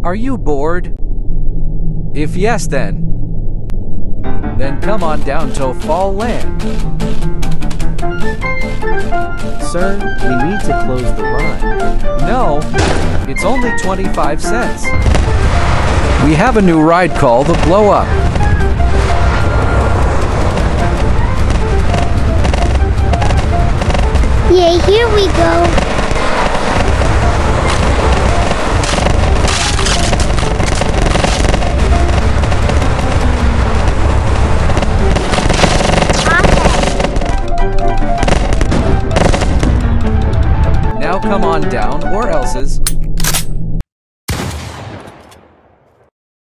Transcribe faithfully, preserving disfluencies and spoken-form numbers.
Are you bored? If yes, then... Then come on down to Fall Land. Sir, we need to close the ride. No, it's only twenty-five cents. We have a new ride called the Blow Up. Yay, here we go. Now come on down, or else's.